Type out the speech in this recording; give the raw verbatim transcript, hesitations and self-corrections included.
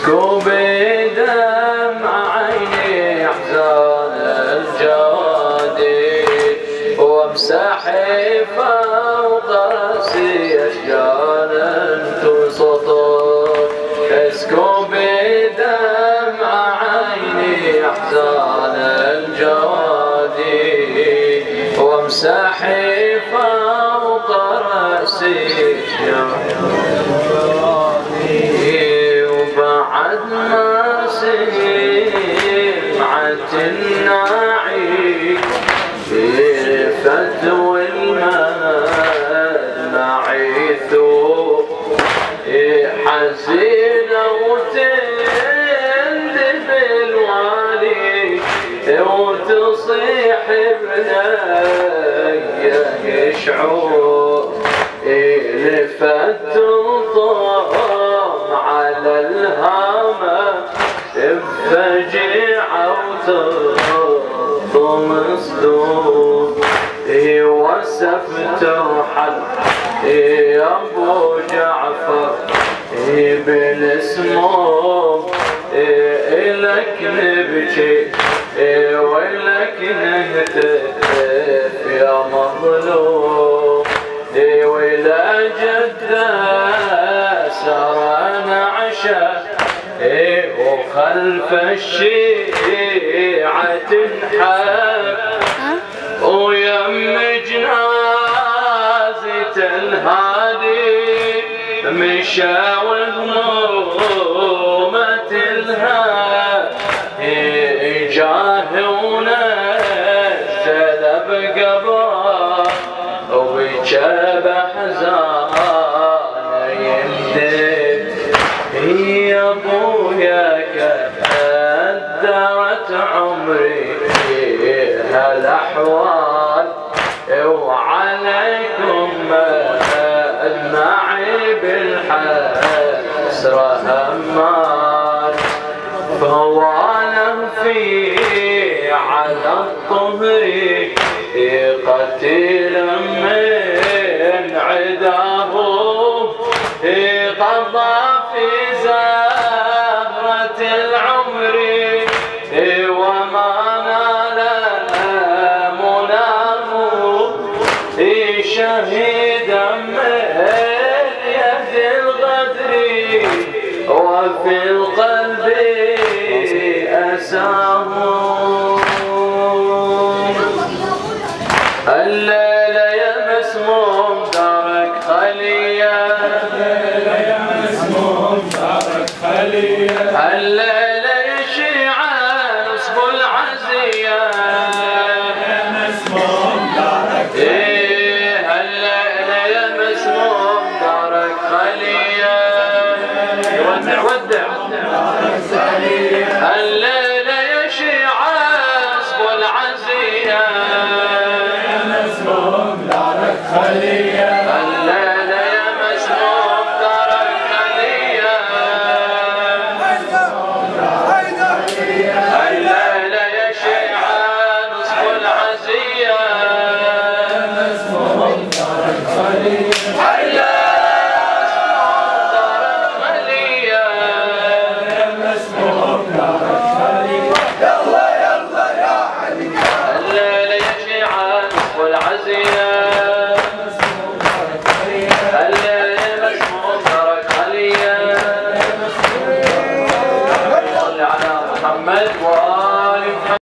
اسكب دمع عيني احزان الجوادي وامسح فوق راسي اشجار تسطر. اسكب دمع عيني احزان الجوادي وامسح فوق راسي وبعد ما سمعت الناعي فتو المناعيث حزينة وتندب الوالي وتصيح بنيه شعور لفت الطام على الهامة بفجيعة وتطم صدور وسفت رحل يا ابو جعفر بالاسموم إلك نبكي وإلك نهتف يا مظلوم وإلى جدة سرى نعشة وخلف الشيعة تنحب ويم جنازة الهادي مشى وهمومة الهاد جاه ونزل بقبره وبكى بحزانه يندب. يا ابويا كدرت عمري هالاحوال وعليكم معي بالحسرة همان فوانا في على الطهر قتيل من عداه قضى في زهرة العمر وما نال مناه شهيدا من يد الغدر وفي القلب أساه. الليلة يا مسموم دارك خلية الليلة يا شيعة نصب العزية الليلة يا مسموم دارك خلية ودع ودع الليلة يا شيعة نصب العزية الليلة يا مسموم دارك خلية الليلة يا شيعة نصب العزية محمد وآل محمد.